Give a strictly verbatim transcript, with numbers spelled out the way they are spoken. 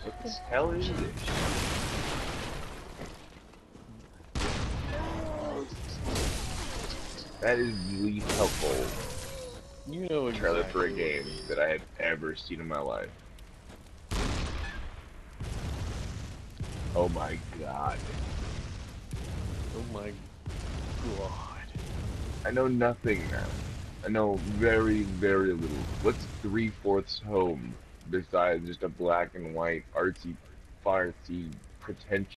What the hell is this? That is the least helpful You know trailer exactly for a what game it that I have ever seen in my life. Oh my god. is. Oh my god. I know nothing now. I know very, very little. What's three-fourths home besides just a black and white artsy, fartsy, pretentious